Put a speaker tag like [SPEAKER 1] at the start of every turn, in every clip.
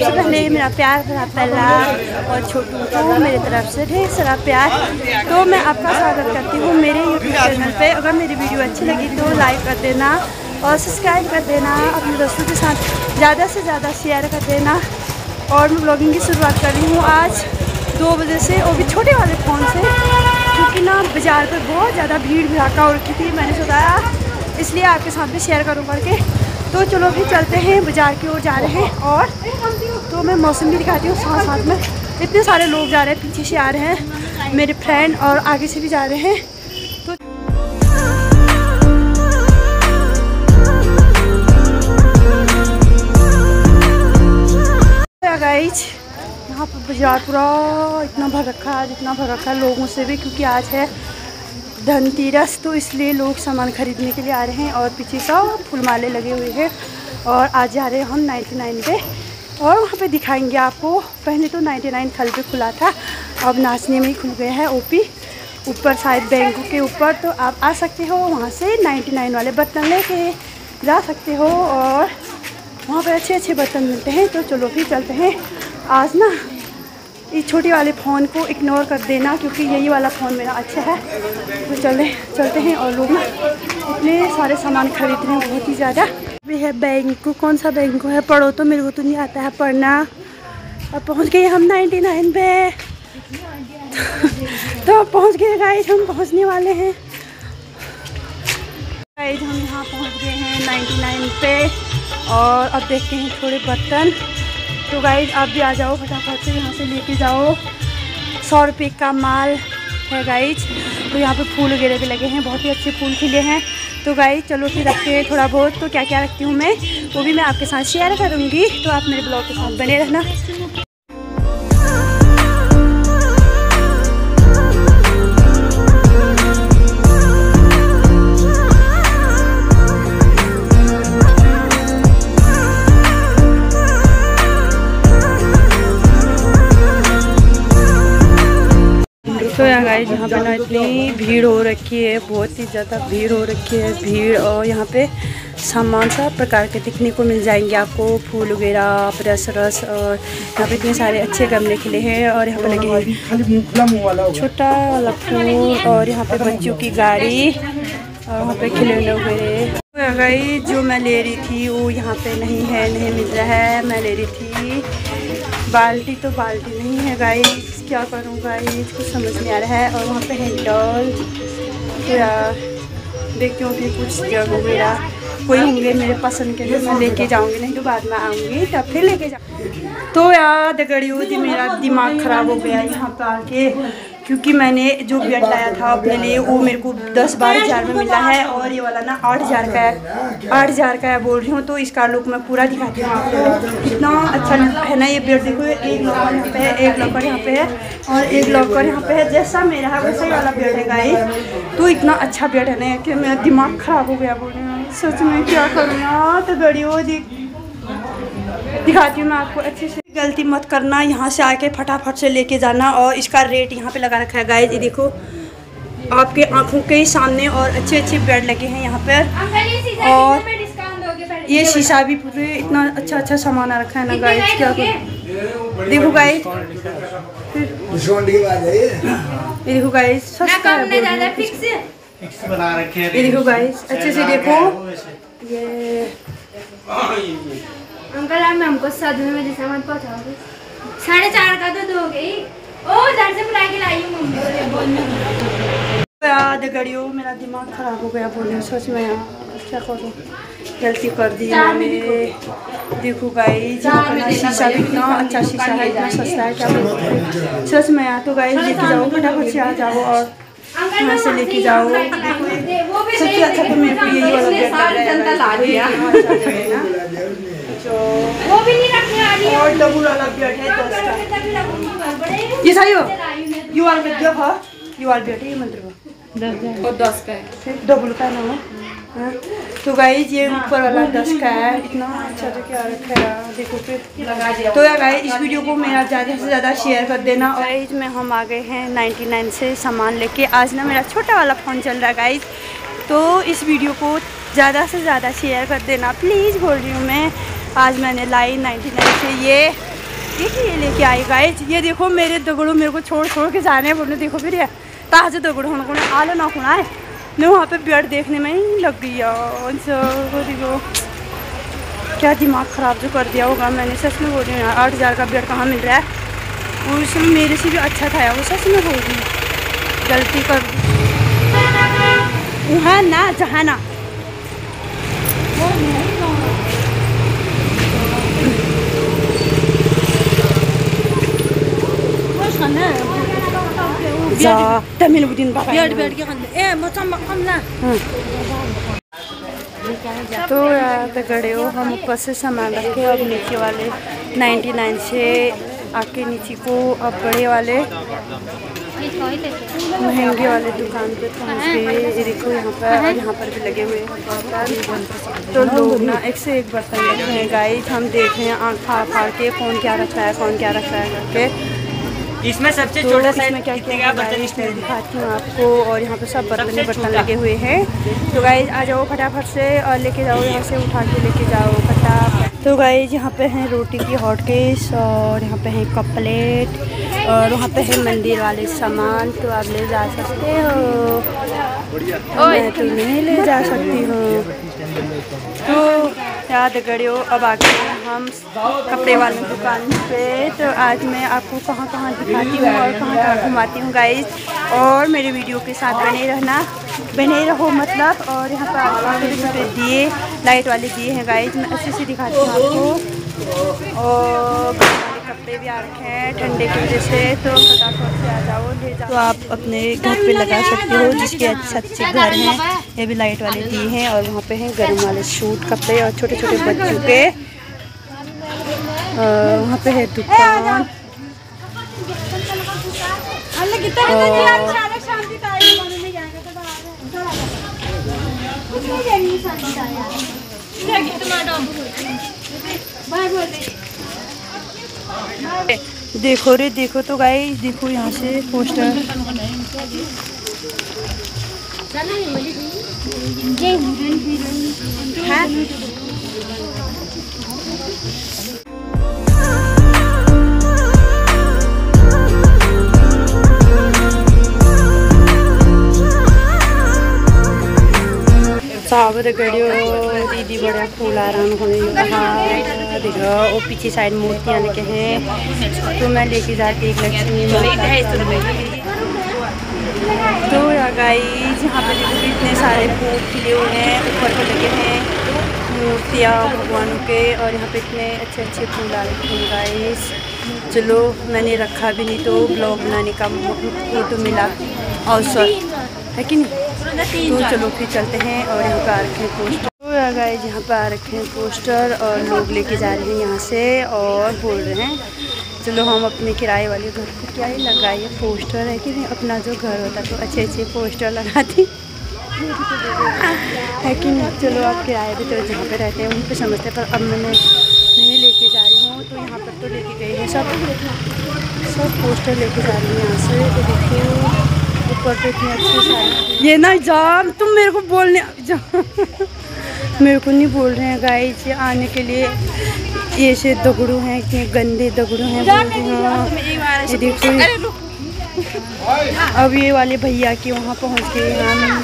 [SPEAKER 1] सबसे पहले मेरा प्यार भरा पहला और छोटू को मेरी तरफ से ढेर सारा प्यार। तो मैं आपका स्वागत करती हूँ मेरे यूट्यूब चैनल पे। अगर मेरी वीडियो अच्छी लगी तो लाइक कर देना और सब्सक्राइब कर देना, अपने दोस्तों के साथ ज़्यादा से ज़्यादा शेयर कर देना। और मैं ब्लॉगिंग की शुरुआत कर रही हूँ आज 2 बजे से, वो भी छोटे वाले फ़ोन से, क्योंकि ना बाज़ार पर बहुत ज़्यादा भीड़ भड़ाका हो रखी थी। मैंने सोचा इसलिए आपके साथ भी शेयर करूँ करके। तो चलो भी चलते हैं, बाज़ार की ओर जा रहे हैं। और तो मैं मौसम भी दिखाती हूँ साथ साथ में। इतने सारे लोग जा रहे हैं, पीछे से आ रहे हैं मेरे फ्रेंड और आगे से भी जा रहे हैं। तो गाइज यहाँ पर बाज़ार पूरा इतना भर रखा है, जितना भर रखा है लोगों से भी, क्योंकि आज है धनतेरस, तो इसलिए लोग सामान खरीदने के लिए आ रहे हैं। और पीछे सब फूलमाले लगे हुए हैं। और आज जा रहे हैं हम 99 पे, और वहाँ पे दिखाएंगे आपको। पहले तो 99 थल पे खुला था, अब नाचने में ही खुल गया है ओपी ऊपर शायद बैंकों के ऊपर। तो आप आ सकते हो वहाँ से 99 वाले बर्तन लेके जा सकते हो, और वहाँ पे अच्छे अच्छे बर्तन मिलते हैं। तो चलो फिर चलते हैं। आज ना इस छोटे वाले फ़ोन को इग्नोर कर देना, क्योंकि यही वाला फ़ोन मेरा अच्छा है। तो चलते हैं। और लोग ना इतने सारे सामान खरीद रहे हैं, बहुत ही ज़्यादा। भी है बैंक, कौन सा बैंक है, पढ़ो तो मेरे को तो नहीं आता है पढ़ना। और पहुंच गए हम 99 पे। तो पहुंच गए गाइस, हम पहुंचने वाले हैं गाइस। हम यहाँ पहुंच गए हैं 99 पे। और अब देखते हैं थोड़े बर्तन। तो गाइस आप भी आ जाओ फटाफट से, यहाँ से लेके जाओ। 100 रुपये का माल है गाइस। तो यहाँ पे फूल वगैरह भी लगे हैं, बहुत ही अच्छे फूल खिले हैं। तो गाइस चलो फिर रखते हैं थोड़ा बहुत। तो क्या क्या रखती हूँ मैं, वो भी मैं आपके साथ शेयर करूँगी। तो आप मेरे ब्लॉग के साथ बने रहना। तो यार गाइस यहाँ पे ना इतनी भीड़ हो रखी है, बहुत ही ज़्यादा भीड़ हो रखी है भीड़। और यहाँ पे सामान सब प्रकार के दिखने को मिल जाएंगे आपको, फूल वगैरह, रस। और यहाँ पे इतने सारे अच्छे गमले खिले हैं। और यहाँ पे लगे हैं छोटा वाला फूल। और यहाँ पे बच्चों की गाड़ी, और वहाँ पे खिलौने वगैरह। तो गाइस जो मैं ले रही थी वो यहाँ पे नहीं है, नहीं मिल रहा है। मैं ले रही थी बाल्टी, तो बाल्टी नहीं है गाइस, क्या करूँ गाइस, कुछ समझ नहीं आ रहा है। और वहाँ पे हैंडल, तो यार देखती हूँ कि कुछ जग वगैरह कोई होंगे मेरे पसंद के, तो मैं लेके जाऊँगी, नहीं तो बाद में आऊँगी तब फिर लेके जाऊँगी। तो यार दगड़ियों थी, मेरा दिमाग ख़राब हो गया यहाँ पर आके, क्योंकि मैंने जो बेड लाया था अपने लिए वो मेरे को 10-12 हज़ार में मिला है। और ये वाला ना 8 हज़ार का है, 8 हज़ार का है बोल रही हूँ। तो इसका लुक मैं पूरा दिखाती हूँ आपको, कितना अच्छा है ना ये बेड। देखो एक लॉकर यहाँ पे है, एक लॉकर यहाँ पे है, और एक लॉकर यहाँ पे है। जैसा मेरा है वैसा ही वाला बेड है गाइस। तो इतना अच्छा बेड है ना कि मेरा दिमाग ख़राब हो गया बोल रही हूँ। सच में क्या करूँ यार, तो गड़ियों दिखाती हूँ मैं आपको अच्छे से। गलती मत करना, यहाँ से आके फटाफट से लेके जाना। और इसका रेट यहाँ पे लगा रखा है गाइस, ये देखो आपके आंखों के सामने। और अच्छे अच्छे बेड लगे हैं यहाँ पर। और ये शीशा भी पूरे, इतना अच्छा अच्छा सामान आ रखा है ना गाइस, क्या करूँ। देखो गाइस, ये देखो गाइस सस्ता है, ये देखो गाइस अच्छे से देखो। ये
[SPEAKER 2] अंकल आप हमको सदमे में जैसा मत पहुँचाओगे। 4.5 का तो दोगे। ओ घर से बुला के लाई हूँ मम्मी।
[SPEAKER 1] याद गड़ियों मेरा दिमाग ख़राब हो गया बोले, सच में यार क्या करूँ, गलती कर दी मैंने। देखो गाइस शीशा भी इतना अच्छा शीशा है, इतना सस्ता है, क्या बोलूँ सच में यार। तो गाइस लेके जाओ फटाफट से, आ जाओ और यहाँ से लेके जाओ। सबसे अच्छा तो मेरे को यही वाला बेड लग रहा है,
[SPEAKER 2] वो भी नहीं रखने वाली है।
[SPEAKER 1] और डबल वाला बेड है 10 का। ये सही हो, यू वाला बेड है, यू वाला बेड है, ये मंत्र
[SPEAKER 2] 10 का है,
[SPEAKER 1] डबल का ना। तो गाइस ये ऊपर वाला 10 का है, इतना अच्छा तो क्या रखा है देखो फिर लगा दिया। तो यार गाइस इस वीडियो को मेरा ज़्यादा से ज़्यादा शेयर कर देना। और गाइस में हम आ गए हैं 99 से सामान लेके। आज ना मेरा छोटा वाला फ़ोन चल रहा है गाइस, तो इस वीडियो को ज़्यादा से ज़्यादा शेयर कर देना प्लीज़, बोल रही हूँ मैं। आज मैंने लाई 99 से ये देखिए ये लेके आई गाइस, ये देखो मेरे दगड़ू मेरे को छोड़ छोड़ के जाने हैं बोलने। देखो फिर ये ताज़े दगड़ू उनको आलो ना खुना है मैं वहाँ पे बेड देखने में ही लग गई यार। देखो क्या दिमाग ख़राब जो कर दिया होगा मैंने, सच में बोल रही हूँ यार। 8,000 का बेड कहाँ मिल रहा है, उसमें मेरे से भी अच्छा था यार वो, सच में बोल रही गलती कर वहाँ ना जहाँ ना तो यार गड़े हो हम ऊपर से सामान रखे, अब नीचे वाले 99 से आके नीचे को अब बड़े वाले महंगे वाले दुकान पे पहुंच गए। देखो यहाँ पर भी लगे हुए हैं तो लोग ना एक से एक बर्तन रखे हैं गाइस। हम देख रहे हैं आँख फाड़ फाड़ के कौन क्या रखा है कौन क्या रखा है करके।
[SPEAKER 3] इसमें सबसे
[SPEAKER 1] तो
[SPEAKER 3] छोटा
[SPEAKER 1] इसमें क्या क्या बर्तन इसमें दिखाती हूँ आपको। और यहाँ पे सब बर्तन लगे हुए हैं। तो गाइस आ जाओ फटाफट से और लेके जाओ, यहाँ से उठा के लेके जाओ फटाफट। तो गाइस यहाँ पे है रोटी की हॉट केस और यहाँ पे है कप प्लेट और वहाँ पे है मंदिर वाले सामान। तो आप ले जा सकते हो, मैं तो नहीं ले जा सकती हूँ। तो याद गड़ियो अब आके हम कपड़े वाली दुकान पे। तो आज मैं आपको कहाँ कहाँ दिखाती हूँ और कहाँ कहाँ घुमाती हूँ गाइस। और मेरे वीडियो के साथ बने रहो मतलब। और यहाँ पर छोटे छोटे दिए लाइट वाले दिए हैं गाइस, मैं अच्छे से दिखाती हूँ आपको। और कपड़े भी आ रखे हैं ठंडे की वजह से, तो फटाफट से आ जाओ ले जाओ। तो आप अपने घर पे लगा सकते हो जिसके अच्छे घर हैं, ये भी लाइट वाले दिए हैं। और वहाँ पे हैं गर्म वाले सूट कपड़े और छोटे छोटे बच्चों के। वहाँ पे है दुकान देखो रे देखो। तो गाइस देखो यहाँ से पोस्टर है। सावर गड़ियो दीदी बड़ा फूल आ रहा है देखो। वो पीछे साइड मूर्तियाँ लेके हैं तो मैं लेके जाती एक लक्ष्मी तो यार गाइस यहाँ पे देखो इतने सारे फूल खिले हुए हैं, ऊपर पे लगे हैं मूर्तियाँ भगवानों के। और यहाँ पे इतने अच्छे अच्छे फूल आ रखे हैं गाइस। चलो मैंने रखा भी नहीं तो ब्लॉग बनाने का वो तो मिला अवसर है कि नहीं। तो चलो फिर चलते हैं। और यहाँ पे आ रखे हैं पोस्टर। तो यार गाइस यहाँ पे आ रखे हैं पोस्टर और लोग लेके जा रहे हैं यहाँ से और बोल रहे हैं चलो हम अपने किराए वाले घर को क्या ही लगाइए पोस्टर है कि नहीं। अपना जो घर होता तो अच्छे अच्छे पोस्टर लगाती है कि नहीं। चलो आप किराए भी तो जहाँ पे रहते हैं उन पे समझते हैं, पर अब मैंने नहीं लेके जा रही हूँ। तो यहाँ पर तो लेके गई है सब पोस्टर लेके जा रही है यहाँ से। तो देखो ऊपर पे इतने अच्छे सारे ये ना जाम तुम मेरे को बोलने मेरे को नहीं बोल रहे हैं गाइस आने के लिए। ये से दगड़ू हैं इतने गंदे दगड़ू हैं बोल रही हूँ। ये देखो अब ये वाले भैया के वहाँ पहुँच गए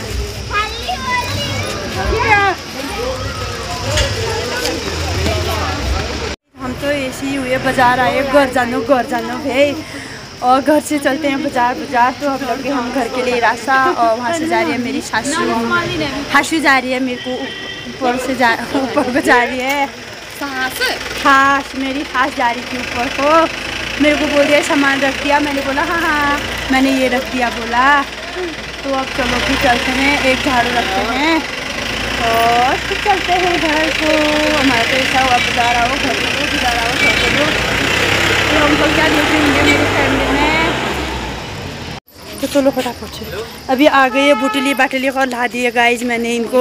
[SPEAKER 1] हम तो ऐसे ही हुए बाजार आए घर जानो भाई। और घर से चलते हैं बाजार। तो अब लगे हम घर के लिए रास्ता। और वहाँ से जा रही है मेरी हाशू जा रही है मेरे को ऊपर को जा रही है खास मेरी खास जा रही थी ऊपर को। मेरे को बोल दिया सामान रख दिया, मैंने बोला हाँ मैंने ये रख दिया बोला। तो अब चलो फिर चलते हैं, एक झाड़ू रखते हैं और फिर चलते हैं घर को। हमारा तो ऐसा हुआ बाजार आओ घर को बाजार आओ घर को। तो हमको क्या देखेंगे मेरे फैमिली में। तो चलो फटाफट से अभी आ गई है बुटली बाटली को ला दिए गाइज मैंने इनको।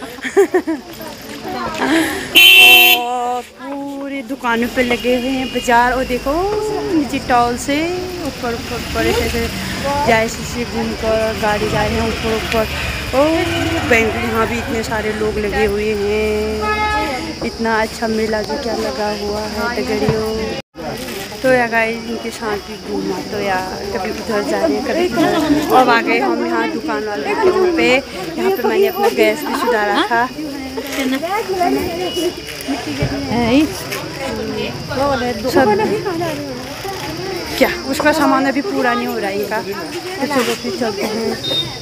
[SPEAKER 1] और पूरी दुकानों पे लगे हुए हैं बाजार। और देखो नीचे टॉल से ऊपर ऐसे जैसे से घूम कर गाड़ी जा रहे हैं ऊपर। और बैंक यहाँ भी इतने सारे लोग लगे हुए हैं। इतना अच्छा मेला जो क्या लगा हुआ है तगड़ियों। तो या गाइस इनके साथ भी घूमा, तो या कभी उधर जा रहे हैं कभी उधर। और आ गए हम यहाँ दुकान वाले के रूम पे। यहाँ पे मैंने अपना गैस भी सुधारा था। क्या उसका सामान अभी पूरा नहीं हो रहा है इनका, तो चलो फिर चलते हैं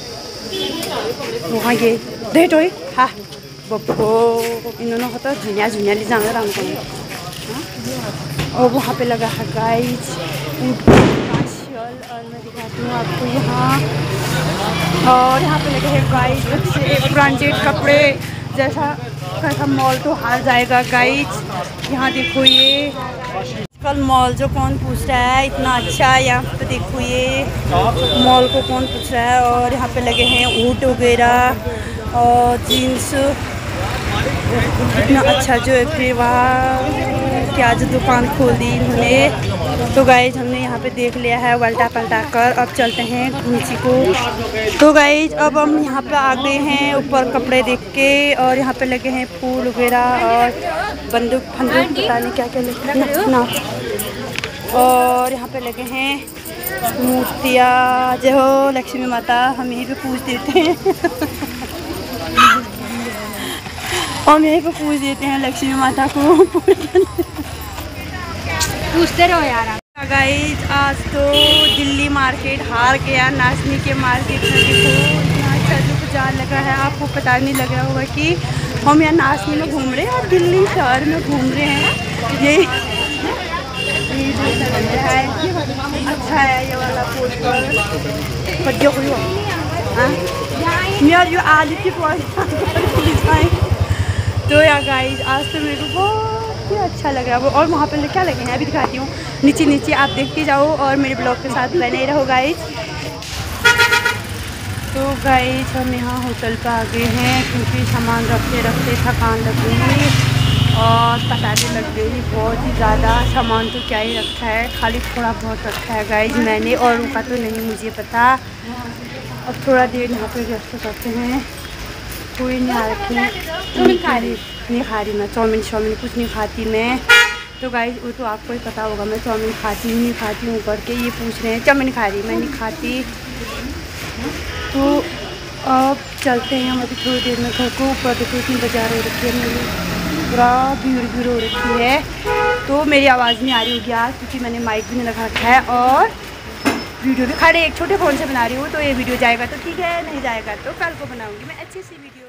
[SPEAKER 1] वहाँ। ये डेट हो हाँ बब्बो इन्होंने होता धनिया झुनिया ले जाना राम को। और वहाँ पे लगा है गाइस फैशियल, और मैं दिखाती हूँ आपको यहाँ। और यहाँ पे लगे हैं गाइस अच्छे ब्रांडेड कपड़े, जैसा कैसा मॉल तो हार जाएगा गाइस। यहाँ देखो ये कल मॉल जो कौन पूछ रहा है इतना अच्छा है। यहाँ पे देखो ये मॉल को कौन पूछ रहा है। और यहाँ पे लगे हैं ऊँट वगैरह और जीन्स, इतना अच्छा जो है। फिर वहाँ क्या जो दुकान खोल दी इन्होंने। तो गाइज हमने यहाँ पे देख लिया है वल्टा पलटा कर, अब चलते हैं घूंची को। तो गाइज अब हम यहाँ पे आ गए हैं ऊपर कपड़े देख के, और यहाँ पे लगे हैं फूल वगैरह और बंदूक फंदूक पता नहीं क्या क्या लगे ना। और यहाँ पे लगे हैं मूर्तियाँ, जय हो लक्ष्मी माता, हम यहीं पे पूछ देते हैं हम यहीं पे पूछ देते हैं लक्ष्मी माता को।
[SPEAKER 2] पूछते रहो यार।
[SPEAKER 1] गाइस आज तो दिल्ली मार्केट हार गया नाचनी के मार्केट में। देखो इतना अच्छा जो बाजार लगा है, आपको पता नहीं लग रहा होगा कि हम यहाँ नाचनी में घूम रहे हैं और दिल्ली शहर में घूम रहे हैं। यही अच्छा है ये वाला पोस्टर। तो यार गाइस आज तो मेरे को बहुत ही अच्छा लग रहा है। और वहाँ पे क्या लगे हैं अभी दिखाती हूँ, नीचे नीचे आप देखते जाओ और मेरे ब्लॉग के साथ बने रहो गाइस। तो गाइस हम यहाँ होटल पे आ गए हैं क्योंकि सामान रखते रखते थकान लग गई और पता भी लग गई बहुत ही ज़्यादा। सामान तो क्या ही रखा है, खाली थोड़ा बहुत रखा है गाइस मैंने, और उनका तो नहीं मुझे पता। अब थोड़ा देर यहाँ पे रेस्ट करते हैं। कोई नहीं आ रखी नहीं खा रही मैं चाउमीन कुछ नहीं खाती मैं। तो गाइस वो तो आपको ही पता होगा मैं चाउमीन खाती हूँ नहीं खाती हूँ करके ये पूछ रहे हैं। चाउमीन खा रही मैं नहीं खाती। तो अब चलते हैं हम अभी थोड़ी देर में घर को। ऊपर देखो इतनी बाजार हो रखी है, मेरी पूरा भीड़ हो रखी है। तो मेरी आवाज़ नहीं आ रही होगी आज क्योंकि मैंने माइक भी नहीं लगा रखा है और वीडियो भी खड़े एक छोटे फ़ोन से बना रही हूँ। तो ये वीडियो जाएगा तो ठीक है, नहीं जाएगा तो कल को बनाऊँगी मैं अच्छी सी वीडियो।